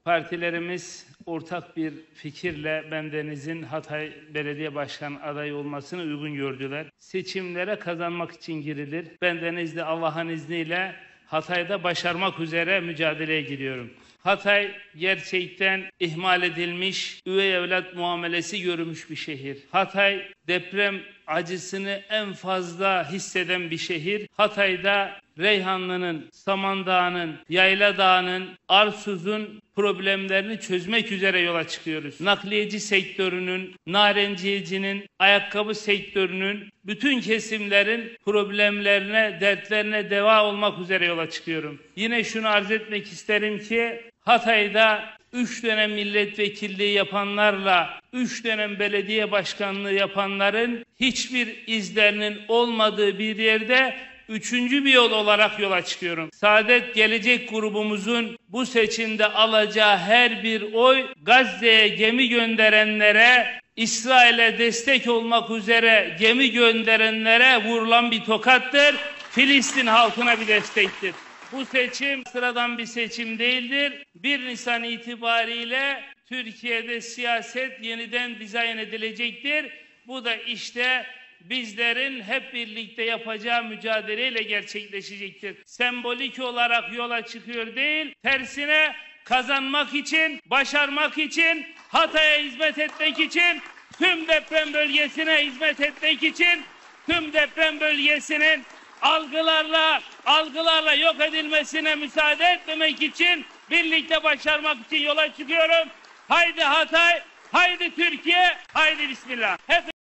Partilerimiz ortak bir fikirle bendenizin Hatay Belediye Başkanı adayı olmasını uygun gördüler. Seçimlere kazanmak için girilir. Bendeniz de Allah'ın izniyle Hatay'da başarmak üzere mücadeleye giriyorum. Hatay gerçekten ihmal edilmiş, üvey evlat muamelesi görmüş bir şehir. Hatay deprem acısını en fazla hisseden bir şehir. Hatay'da Reyhanlı'nın, Samandağ'ın, Yayla Dağı'nın, Arsuz'un problemlerini çözmek üzere yola çıkıyoruz. Nakliyeci sektörünün, narenciyecinin, ayakkabı sektörünün, bütün kesimlerin problemlerine, dertlerine deva olmak üzere yola çıkıyorum. Yine şunu arz etmek isterim ki Hatay'da 3 dönem milletvekilliği yapanlarla 3 dönem belediye başkanlığı yapanların hiçbir izlerinin olmadığı bir yerde üçüncü bir yol olarak yola çıkıyorum. Saadet Gelecek grubumuzun bu seçimde alacağı her bir oy Gazze'ye gemi gönderenlere, İsrail'e destek olmak üzere gemi gönderenlere vurulan bir tokattır. Filistin halkına bir destektir. Bu seçim sıradan bir seçim değildir. 1 Nisan itibariyle Türkiye'de siyaset yeniden dizayn edilecektir. Bu da işte bizlerin hep birlikte yapacağı mücadeleyle gerçekleşecektir. Sembolik olarak yola çıkıyor değil, tersine kazanmak için, başarmak için, Hatay'a hizmet etmek için, tüm deprem bölgesine hizmet etmek için, tüm deprem bölgesinin algılarla yok edilmesine müsaade etmemek için, birlikte başarmak için yola çıkıyorum. Haydi Hatay, haydi Türkiye, haydi Bismillah.